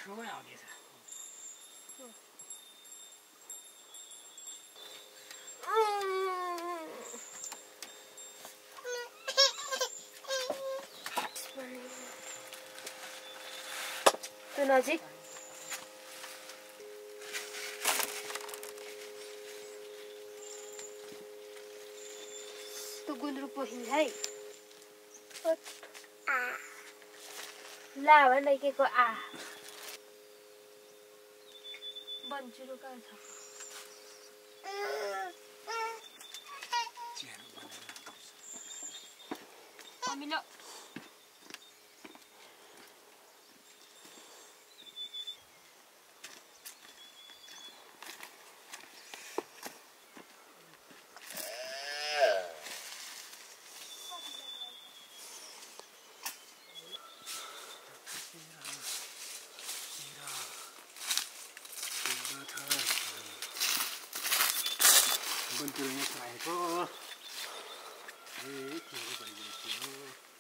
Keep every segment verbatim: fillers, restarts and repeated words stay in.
ठाउँमै आउँदैछ त्यो नजिक त्यो गुन्द्रुक पोखिन्छ है ला भन्दै के को आ बन्चुरो कहाँ छ अमिलो बन्चुरोमा खाएको ए के भइरहेको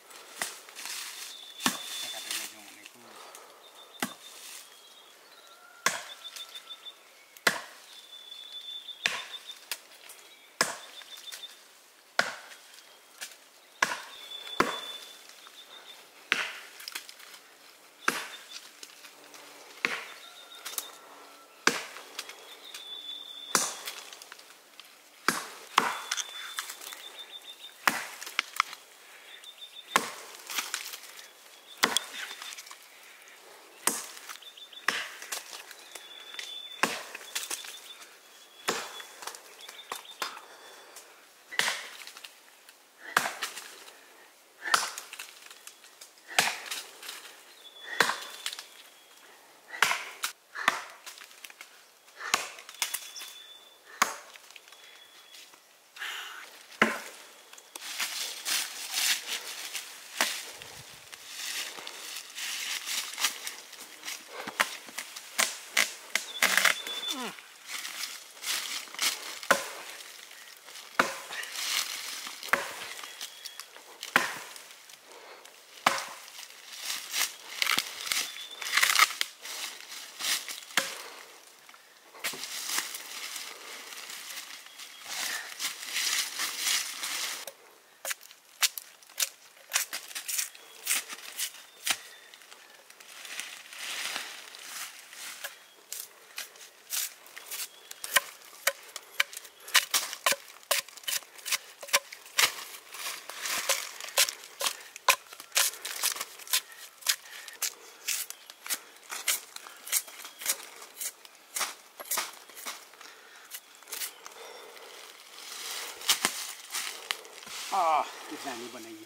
Ah, कितना नहीं बनेगी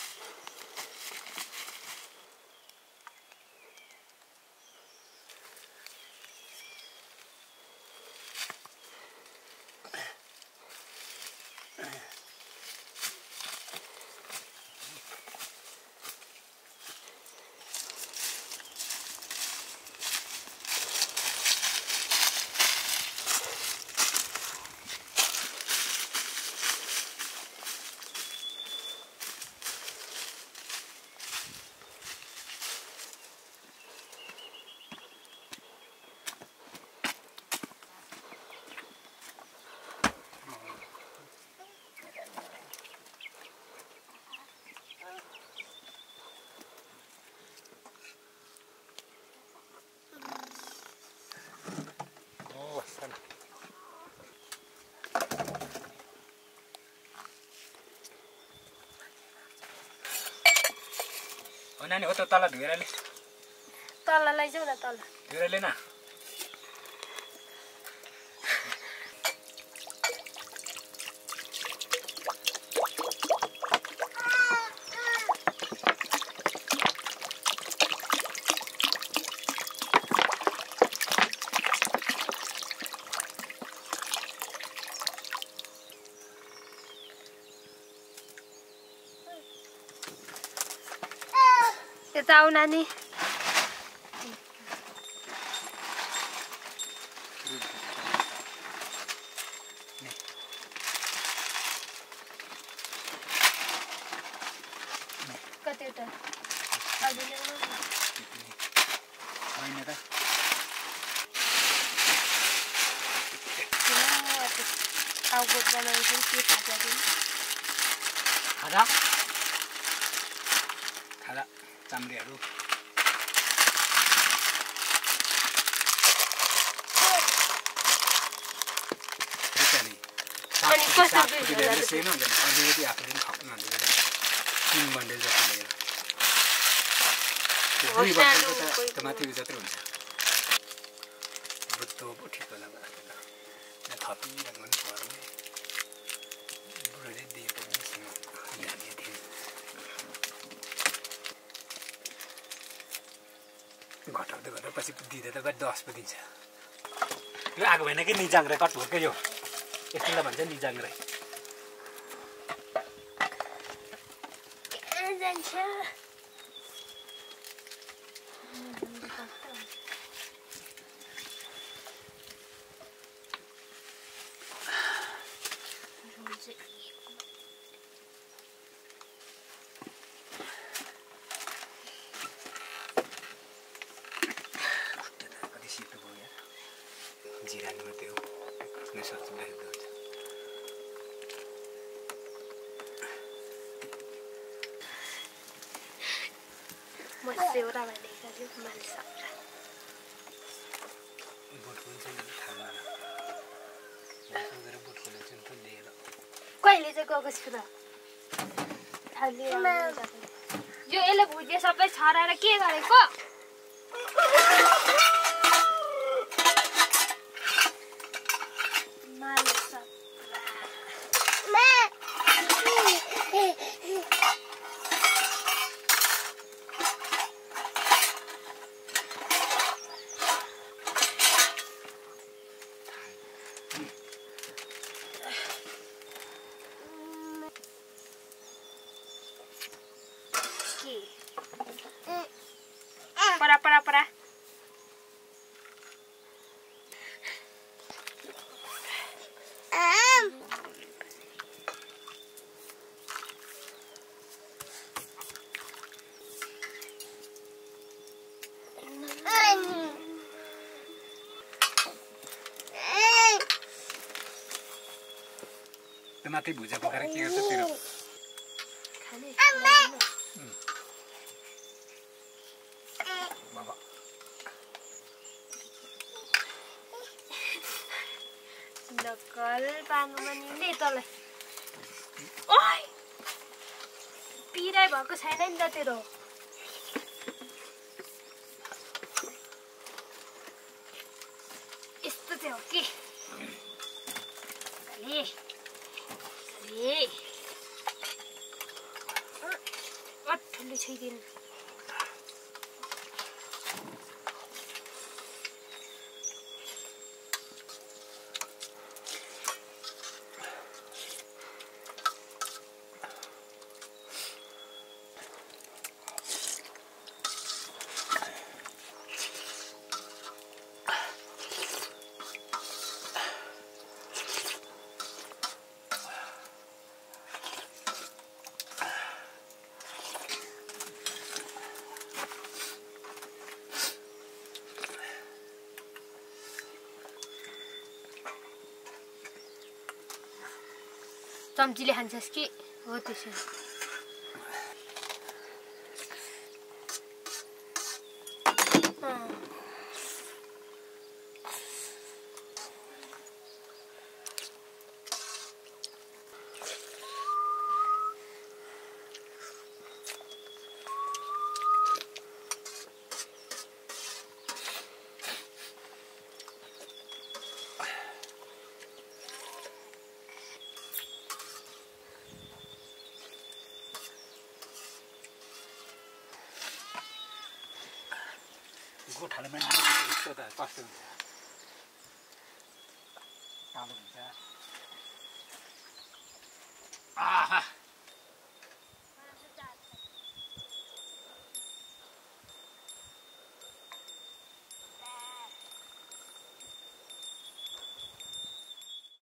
नानी हो त तल ढुइराले तल लैजाऊ न तल ढुइराले न यता आऊ नानी कति त अझै ल्याउनु हैन त खाऊ बोट बनाउँछन् के खाजा पनि खाजा खाजा चाम्रेहरू अनि कसरी बिगाएर सेन हुन्छ अलिकति आफूले खाउँ न तिन बन्डल जस्तो लिएर दुई बन्डलको त माथि जत्रो हुन्छ बुद्धो पो ठिक होला यहाँ थपिरहेको पनि पर्ने बुढोले दिएको जाने थियो घटाउँदै घटाउ पछि दिँदा त दस पो दिन्छ यो आएको भएन कि निजाङ रे कटभरकै यो यसलाई भन्छ निजाङ रे जिरानी मात्रै हो सक्छु देखेको हुन्छ म सेउरा भनेको छु मान्छे बोट खोल्छ नि थाहा सोधेर बोट खोलेको छु नि त लिएर कहिले चाहिँ गएको छु र यो यसले भुजे सबै छराएर के गरेको Para para para. Um. माथि भुजा पकाएर के गर्छ तेरो खाने बाबा नकल पार्नुमा नि तँलाई ओइ पिराइ भएको छैन नि त तेरो यस्तो चाहिँ हो कि ए ए अठले छैदिन चम्चीले खान्छस् कि हो त्यसो गोठाले पनि यस्तो त कस्तो हुन्छ कालो हुन्छ आहा